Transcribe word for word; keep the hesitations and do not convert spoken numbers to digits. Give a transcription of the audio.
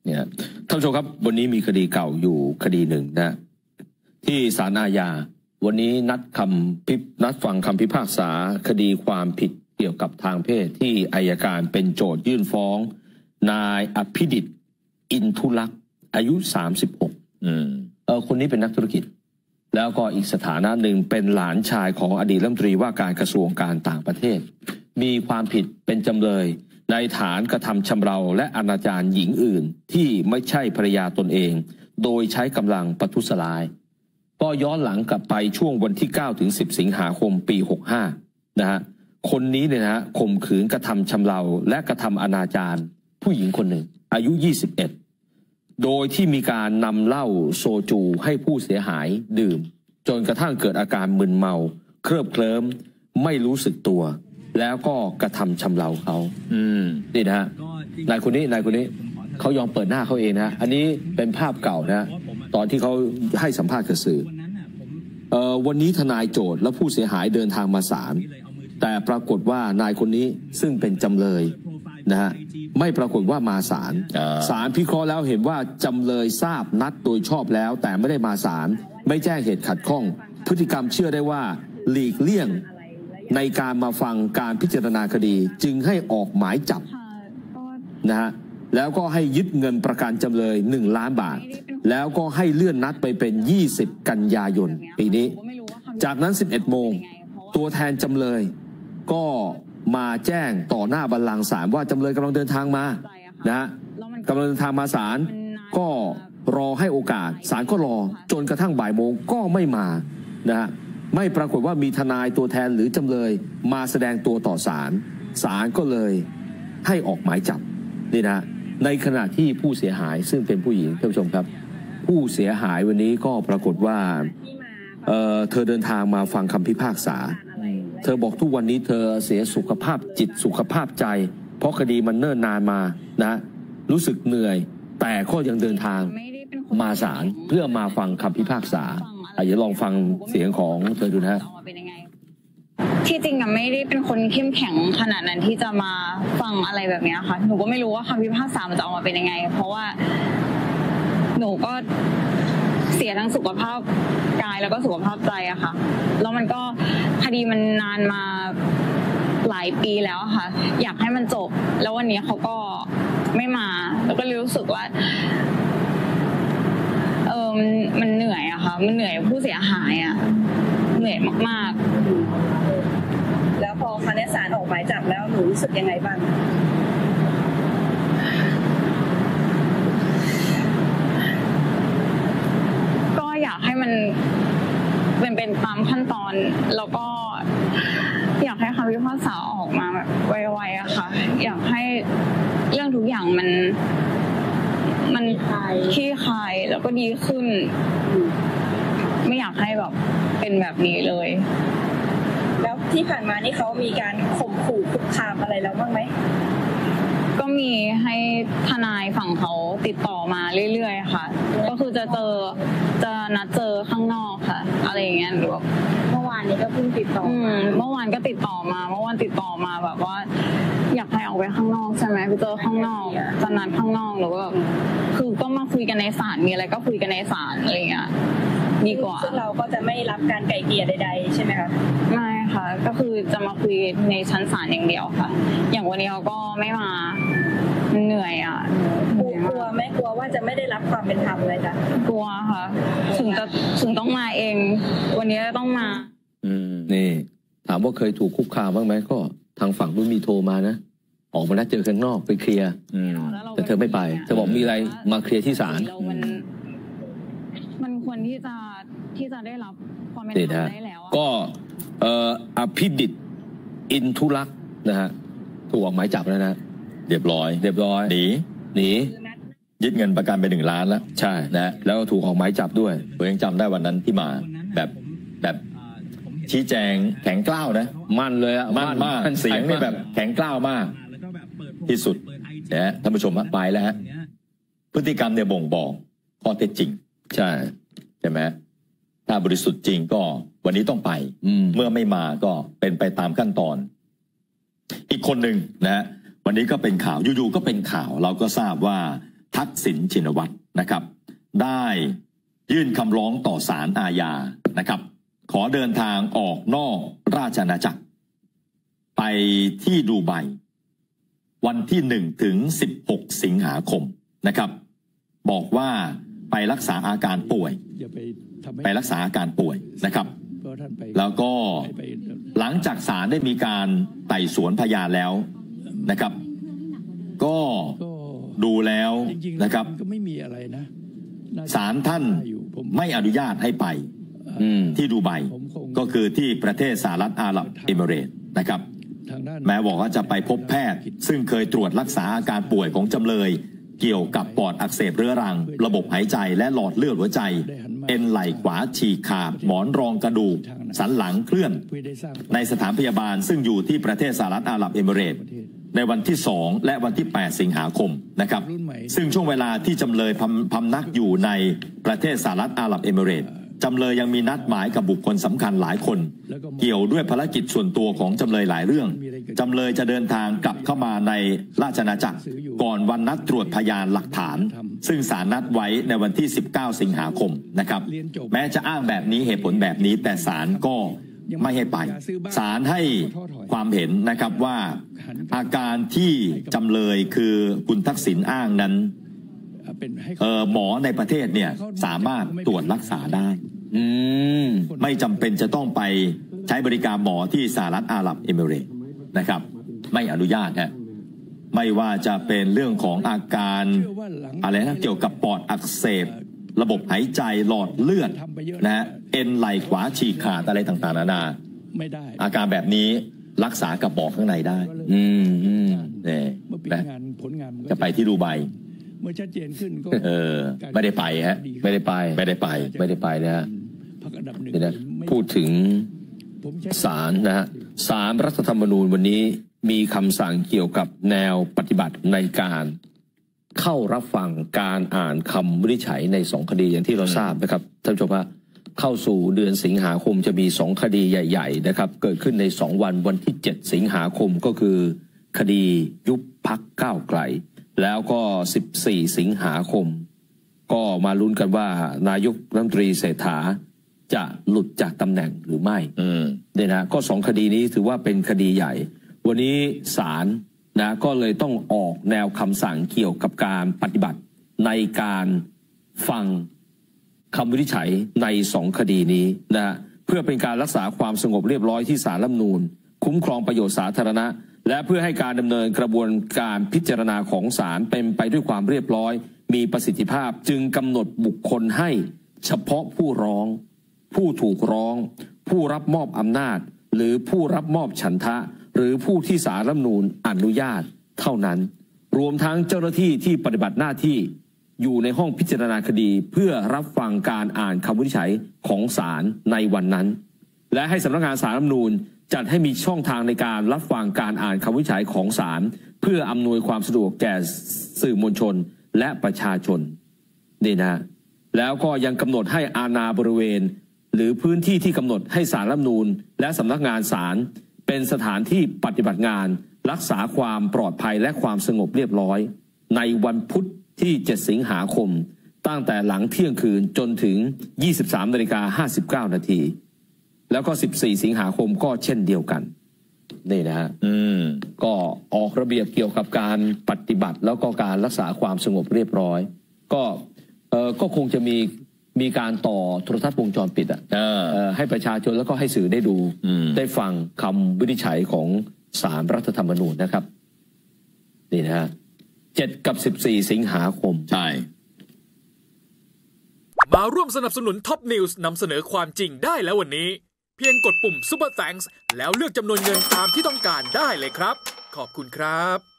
เนี่ยท่านผู้ชมครับวันนี้มีคดีเก่าอยู่คดีหนึ่งนะที่ศาลอาญาวันนี้นัดคำพินัดฟังคำพิพากษาคดีความผิดเกี่ยวกับทางเพศที่อัยการเป็นโจทยื่นฟ้องนายอภิดิษฐ์อินทุลักษณ์อายุสามสิบหกอืมเออคนนี้เป็นนักธุรกิจแล้วก็อีกสถานะหนึ่งเป็นหลานชายของอดีตรัฐมนตรีว่าการกระทรวงการต่างประเทศมีความผิดเป็นจำเลยในฐานกระทำชำเราและอนาจารหญิงอื่นที่ไม่ใช่ภรรยาตนเองโดยใช้กำลังประทุษร้ายก็ย้อนหลังกลับไปช่วงวันที่เก้าถึงสิบสิงหาคมปีหกห้านะฮะคนนี้เนี่ยนะฮะข่มขืนกระทำชำเราและกระทำอนาจารผู้หญิงคนหนึ่งอายุยี่สิบเอ็ดโดยที่มีการนำเหล้าโซจูให้ผู้เสียหายดื่มจนกระทั่งเกิดอาการมึนเมาเคลิบเคลิ้มไม่รู้สึกตัวแล้วก็กระทำชำเราเขาอืมนี่นะฮะนายคนนี้นายคนนี้เขายอมเปิดหน้าเขาเองนะอันนี้เป็นภาพเก่านะตอนที่เขาให้สัมภาษณ์กับสื่อเอ่อวันนี้ทนายโจทย์และผู้เสียหายเดินทางมาศาลแต่ปรากฏว่านายคนนี้ซึ่งเป็นจำเลยนะฮะไม่ปรากฏว่ามาศาลศาลพิเคราะห์แล้วเห็นว่าจำเลยทราบนัดโดยชอบแล้วแต่ไม่ได้มาศาลไม่แจ้งเหตุขัดข้องพฤติกรรมเชื่อได้ว่าหลีกเลี่ยงในการมาฟังการพิจารณาคดีจึงให้ออกหมายจับนะฮะแล้วก็ให้ยึดเงินประกันจำเลยหนึ่งล้านบาทแล้วก็ให้เลื่อนนัดไปเป็นยี่สิบกันยายนปีนี้จากนั้นสิบเอ็ดโมงตัวแทนจำเลยก็มาแจ้งต่อหน้าบัลลังก์ศาลว่าจำเลยกำลังเดินทางมานะฮะกำลังเดินทางมาศาลก็รอให้โอกาสศาลก็รอจนกระทั่งบ่ายโมงก็ไม่มานะฮะไม่ปรากฏว่ามีทนายตัวแทนหรือจำเลยมาแสดงตัวต่อศาลศาลก็เลยให้ออกหมายจับนี่นะในขณะที่ผู้เสียหายซึ่งเป็นผู้หญิงท่านผู้ชมครับผู้เสียหายวันนี้ก็ปรากฏว่าเอ่อเธอเดินทางมาฟังคำพิพากษาเธอบอกทุกวันนี้เธอเสียสุขภาพจิตสุขภาพใจเพราะคดีมันเนิ่นนานมานะรู้สึกเหนื่อยแต่ก็ยังเดินทางมาศาลเพื่อมาฟังคำพิพากษาอาจจะลองฟังเสียงของเธอดูนะที่จริงอะไม่ได้เป็นคนเข้มแข็งขนาดนั้นที่จะมาฟังอะไรแบบนี้ค่ะหนูก็ไม่รู้ว่าคำพิพากษามันจะออกมาเป็นยังไงเพราะว่าหนูก็เสียทั้งสุขภาพกายแล้วก็สุขภาพใจอะค่ะแล้วมันก็คดีมันนานมาหลายปีแล้วค่ะอยากให้มันจบแล้ววันนี้เขาก็ไม่มาแล้วก็รู้สึกว่าเออมันมันเหนื่อยอะค่ะมันเหนื่อยผู้เสียหายอะเหนื่อยมากๆแล้วพอคณะศาลออกหมายจับแล้วหนูรู้สึกยังไงบ้างก็อยากให้มันเป็นเป็นตามขั้นตอนแล้วก็อยากให้คำพิพากษาออกมาแบบไวๆอะค่ะอยากให้เรื่องทุกอย่างมันมันคลี่คลายแล้วก็ดีขึ้นไม่อยากให้แบบเป็นแบบนี้เลยแล้วที่ผ่านมานี่เขามีการข่มขู่คุกคามอะไรแล้วบ้างไหมก็มีให้ทนายฝั่งเขาติดต่อมาเรื่อยๆค่ะก็คือจะเจอจะนัดเจอข้างนอกค่ะอะไรอย่างเงี้ยหรือว่าเมื่อวานนี้ก็เพิ่งติดต่อมาเมื่อวานก็ติดต่อมาเมื่อวานติดต่อมาแบบว่าอยากให้ออกไปข้างนอกใช่ไหมไปเจอข้างนอกจะนัดข้างนอกหรือว่าคือก็มาคุยกันในศาลมีอะไรก็คุยกันในศาลอะไรอย่างเงี้ยดีกว่าซึ่งเราก็จะไม่รับการไกล่เกลี่ยใดๆใช่ไหมคะไม่ค่ะก็คือจะมาคุยในชั้นศาลอย่างเดียวค่ะอย่างวันนี้เขาก็ไม่มาเหนื่อยอ่ะกลัวไหมกลัวว่าจะไม่ได้รับความเป็นธรรมเลยจ้ะกลัวค่ะถึงจะถึงต้องมาเองวันนี้ต้องมาอืมนี่ถามว่าเคยถูกคุกคามบ้างไหมก็ทางฝั่งนู้นมีโทรมานะออกมานัดเจอข้างนอกไปเคลียร์แต่เธอไม่ไปเธอบอกมีอะไรมาเคลียร์ที่ศาลมันควรที่จะที่จะได้รับความเป็นธรรมได้แล้วก็เอ่ออภิดิษฐ์อินทุลักษณ์นะฮะถูกออกหมายจับแล้วนะเรียบร้อยเรียบร้อยหนีหนียึดเงินประกันไปหนึ่งล้านแล้วใช่นะแล้วถูกออกหมายจับด้วยผมยังจำได้วันนั้นที่มาแบบแบบชี้แจงแข็งกล้าวนะมั่นเลยอะมั่นมากเสียงนี่แบบแข็งกล้าวมากที่สุดนะท่านผู้ชมไปแล้วฮะพฤติกรรมเนี่ยบ่งบอกข้อเท็จจริงใช่ใช่ไหมถ้าบริสุทธิ์จริงก็วันนี้ต้องไปเมื่อไม่มาก็เป็นไปตามขั้นตอนอีกคนหนึ่งนะวันนี้ก็เป็นข่าวอยู่ๆก็เป็นข่าวเราก็ทราบว่าทักษิณชินวัตรนะครับได้ยื่นคำร้องต่อศาลอาญานะครับขอเดินทางออกนอกราชอาณาจักรไปที่ดูไบวันที่หนึ่งถึงสิบหกสิงหาคมนะครับบอกว่าไปรักษาอาการป่วยไปรักษาอาการป่วยนะครับแล้วก็หลังจากศาลได้มีการไต่สวนพยานแล้วนะครับก็ดูแล้วนะครับศาลท่านไม่อนุญาตให้ไปที่ดูไบก็คือที่ประเทศสหรัฐอาหรับเอมิเรตส์นะครับแม้บอกว่าจะไปพบแพทย์ซึ่งเคยตรวจรักษาอาการป่วยของจำเลยเกี่ยวกับปอดอักเสบเรื้อรังระบบหายใจและหลอดเลือดหัวใจเอ็นไหล่ขวาฉีกขาดหมอนรองกระดูกสันหลังเคลื่อนในสถานพยาบาลซึ่งอยู่ที่ประเทศสหรัฐอาหรับเอมิเรตส์ในวันที่สองและวันที่แปดสิงหาคมนะครับซึ่งช่วงเวลาที่จำเลยพำนักอยู่ในประเทศสหรัฐอาหรับเอมิเรตส์จำเลยยังมีนัดหมายกับบุคคลสำคัญหลายคนเกี่ยวด้วยภารกิจส่วนตัวของจำเลยหลายเรื่องจำเลยจะเดินทางกลับเข้ามาในราชอาณาจักรก่อนวันนัดตรวจพยานหลักฐานซึ่งศาลนัดไว้ในวันที่สิบเก้าสิงหาคมนะครับแม้จะอ้างแบบนี้เหตุผลแบบนี้แต่ศาลก็ไม่ให้ไปศาลให้ความเห็นนะครับว่าอาการที่จำเลยคือคุณทักษิณอ้างนั้นเออหมอในประเทศเนี่ยสามารถตรวจรักษาได้ไม่จำเป็นจะต้องไปใช้บริการหมอที่สหรัฐอาหรับเอมิเรตส์นะครับไม่อนุญาตฮะไม่ว่าจะเป็นเรื่องของอาการอะไรนะเกี่ยวกับปอดอักเสบระบบหายใจหลอดเลือดนะฮะเอ็นไหล่ขวาฉีกขาดอะไรต่างๆนานาอาการแบบนี้รักษากับหมอข้างในได้อืมอืมเนี่ยจะไปที่ดูไบเมื่อชัดเจนขึ้นก็เออไม่ได้ไปฮะไม่ได้ไปไม่ได้ไปไม่ได้ไปนะฮะนี่นะพูดถึงศาลนะฮะศาลรัฐธรรมนูญวันนี้มีคำสั่งเกี่ยวกับแนวปฏิบัติในการเข้ารับฟังการอ่านคำวินิจฉัยในสองคดีอย่างที่เราทราบนะครับท่านผู้ชมว่าเข้าสู่เดือนสิงหาคมจะมีสองคดีใหญ่ๆนะครับเกิดขึ้นในสองวันวันที่เจ็ดสิงหาคมก็คือคดียุบพรรคก้าวไกลแล้วก็สิบสี่สิงหาคมก็มาลุ้นกันว่านายกรัฐมนตรีเศรษฐาจะหลุดจากตำแหน่งหรือไม่เนี่ยนะก็สองคดีนี้ถือว่าเป็นคดีใหญ่วันนี้ศาลนะก็เลยต้องออกแนวคำสั่งเกี่ยวกับการปฏิบัติในการฟังคำวินิจฉัยในสองคดีนี้นะเพื่อเป็นการรักษาความสงบเรียบร้อยที่ศาลรัฐธรรมนูญคุ้มครองประโยชน์สาธารณะและเพื่อให้การดำเนินกระบวนการพิจารณาของศาลเป็นไปด้วยความเรียบร้อยมีประสิทธิภาพจึงกำหนดบุคคลให้เฉพาะผู้ร้องผู้ถูกร้องผู้รับมอบอำนาจหรือผู้รับมอบฉันทะหรือผู้ที่ศาลรัฐธรรมนูญอนุญาตเท่านั้นรวมทั้งเจ้าหน้าที่ที่ปฏิบัติหน้าที่อยู่ในห้องพิจารณาคดีเพื่อรับฟังการอ่านคำวินิจฉัยของศาลในวันนั้นและให้สำนักงานศาลรัฐธรรมนูญจัดให้มีช่องทางในการรับฟังการอ่านคำวินิจฉัยของศาลเพื่ออำนวยความสะดวกแก่สื่อมวลชนและประชาชนนี่นะแล้วก็ยังกำหนดให้อาณาบริเวณหรือพื้นที่ที่กำหนดให้ศาลรัฐธรรมนูญและสำนักงานศาลเป็นสถานที่ปฏิบัติงานรักษาความปลอดภัยและความสงบเรียบร้อยในวันพุธที่เจ็ดสิงหาคมตั้งแต่หลังเที่ยงคืนจนถึง ยี่สิบสามนาฬิกาห้าสิบเก้านาทีแล้วก็สิบสี่สิงหาคมก็เช่นเดียวกันนี่นะฮะอืมก็ออกระเบียบเกี่ยวกับการปฏิบัติแล้วก็การรักษาความสงบเรียบร้อยก็เออก็คงจะมีมีการต่อโทรทัศน์วงจรปิดอ่ะเออให้ประชาชนแล้วก็ให้สื่อได้ดูได้ฟังคำวินิจฉัยของศาลรัฐธรรมนูญนะครับนี่นะฮะเจ็ดกับสิบสี่สิงหาคมใช่มาร่วมสนับสนุนท็อปนิวส์นำเสนอความจริงได้แล้ววันนี้เพียงกดปุ่ม Super Thanks แล้วเลือกจำนวนเงินตามที่ต้องการได้เลยครับขอบคุณครับ